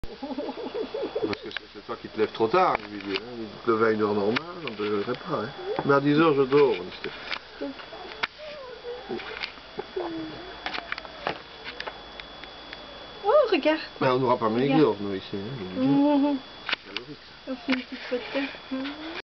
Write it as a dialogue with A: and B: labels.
A: Parce que c'est toi qui te lèves trop tard, lui, hein. Il te levait à une heure normale, on ne te lèverait pas. Hein. Mais à 10 heures, je dors.
B: Oh, regarde.
A: Mais on n'aura pas mes gurnes, nous, ici. Hein.
B: Of une petite photo.